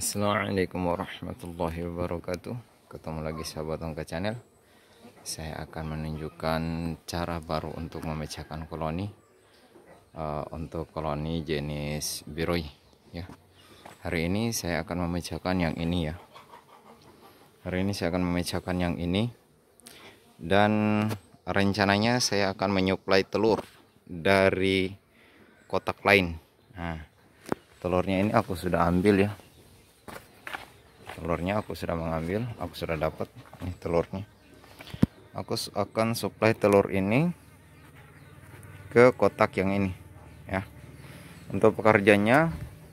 Assalamualaikum warahmatullahi wabarakatuh. Ketemu lagi sahabat Ongka Channel. Saya akan menunjukkan cara baru untuk memecahkan koloni, untuk koloni jenis biroi ya. Hari ini saya akan memecahkan yang ini ya. Hari ini saya akan memecahkan yang ini, dan rencananya saya akan menyuplai telur dari kotak lain. Nah, telurnya ini aku sudah ambil ya. Telurnya aku sudah mengambil, aku sudah dapat nih telurnya. Aku akan supply telur ini ke kotak yang ini ya. Untuk pekerjanya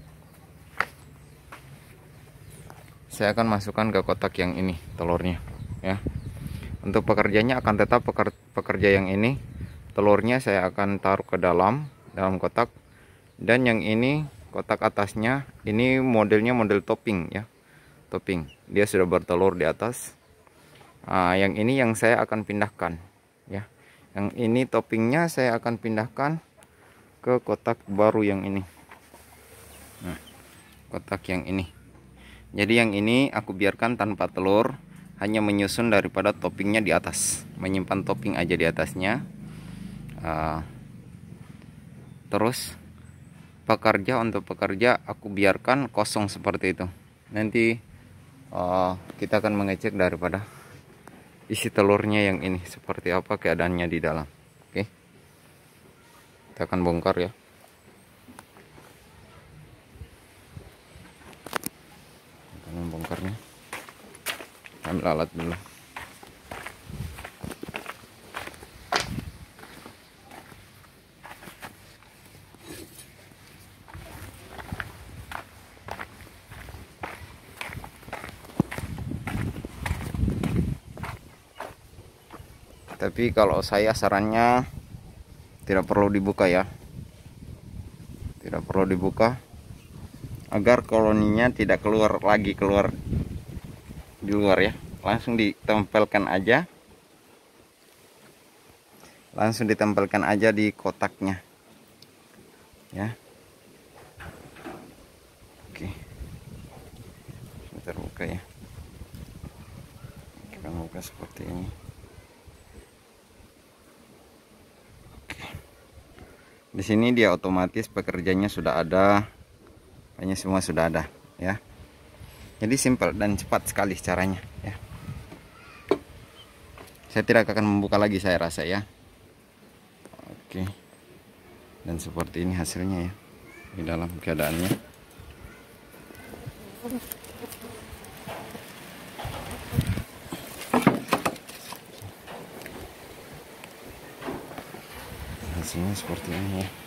saya akan masukkan ke kotak yang ini telurnya ya. Untuk pekerjanya akan tetap pekerja yang ini. Telurnya saya akan taruh ke dalam kotak, dan yang ini kotak atasnya ini modelnya model topping ya. Topping, dia sudah bertelur di atas. Yang ini yang saya akan pindahkan ya. Yang ini toppingnya saya akan pindahkan ke kotak baru yang ini. Nah, kotak yang ini. Jadi yang ini aku biarkan tanpa telur, hanya menyusun daripada toppingnya di atas, menyimpan topping aja di atasnya. Terus untuk pekerja aku biarkan kosong seperti itu. Nanti kita akan mengecek daripada isi telurnya yang ini seperti apa keadaannya di dalam. Oke, kita akan bongkar ya. Kita akan membongkarnya. Ambil alat dulu. Tapi kalau saya sarannya tidak perlu dibuka ya. Tidak perlu dibuka agar koloninya tidak keluar di luar ya. Langsung ditempelkan aja. Langsung ditempelkan aja di kotaknya. Ya. Oke. Sebentar buka ya. Kita buka seperti ini. Di sini dia otomatis pekerjanya sudah ada, banyak semua sudah ada ya. Jadi simpel dan cepat sekali caranya ya. Saya tidak akan membuka lagi saya rasa ya. Oke. Dan seperti ini hasilnya ya. Di dalam keadaannya. Hasilnya seperti ini ya.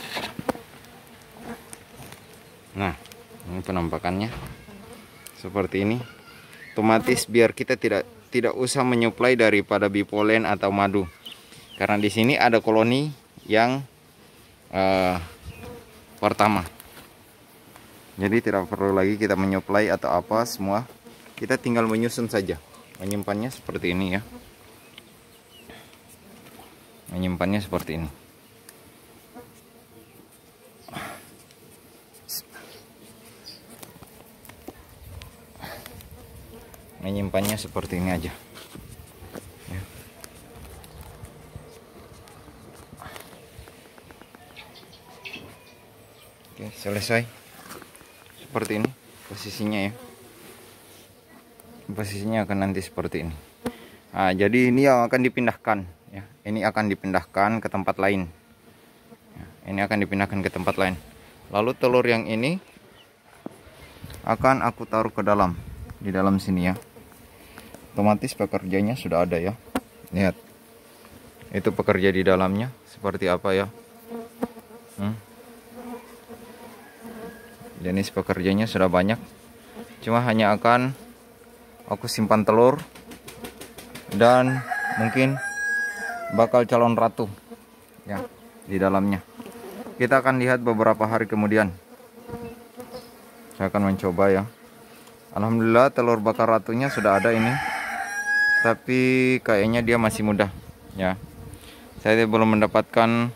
Nah, ini penampakannya seperti ini. Otomatis biar kita tidak usah menyuplai daripada bipolen atau madu, karena di sini ada koloni yang pertama. Jadi tidak perlu lagi kita menyuplai atau apa, semua kita tinggal menyusun saja. Menyimpannya seperti ini ya. Menyimpannya seperti ini. Menyimpannya seperti ini aja ya. Oke, selesai seperti ini posisinya ya. Posisinya akan nanti seperti ini. Jadi ini yang akan dipindahkan ya. Ini akan dipindahkan ke tempat lain ya. Ini akan dipindahkan ke tempat lain. Lalu telur yang ini akan aku taruh ke dalam, di dalam sini ya. Otomatis pekerjanya sudah ada ya. Lihat, itu pekerja di dalamnya seperti apa ya. Jenis pekerjanya sudah banyak. Cuma hanya akan aku simpan telur, dan mungkin bakal calon ratu ya di dalamnya. Kita akan lihat beberapa hari kemudian. Saya akan mencoba ya. Alhamdulillah telur bakar ratunya sudah ada ini. Tapi kayaknya dia masih muda ya. Saya belum mendapatkan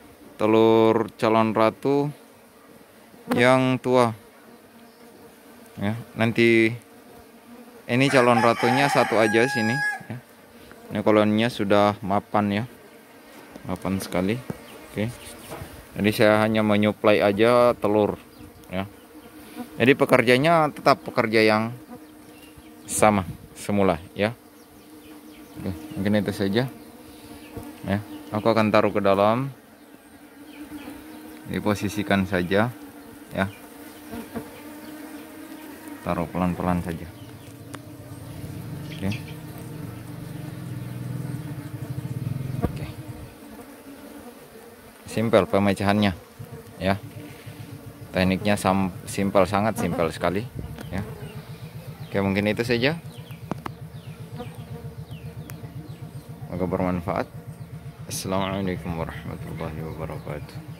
telur calon ratu yang tua. Ya, nanti ini calon ratunya satu aja sini ya. Ini koloninya sudah mapan ya, mapan sekali. Oke, jadi saya hanya menyuplai aja telur ya. Jadi pekerjanya tetap pekerja yang sama semula ya. Oke, mungkin itu saja ya. Aku akan taruh ke dalam, diposisikan saja ya, taruh pelan-pelan saja. Oke. Oke. Simpel pemecahannya ya. Tekniknya simpel, sangat simpel sekali ya. Oke, mungkin itu saja. Semoga bermanfaat. Assalamualaikum warahmatullahi wabarakatuh.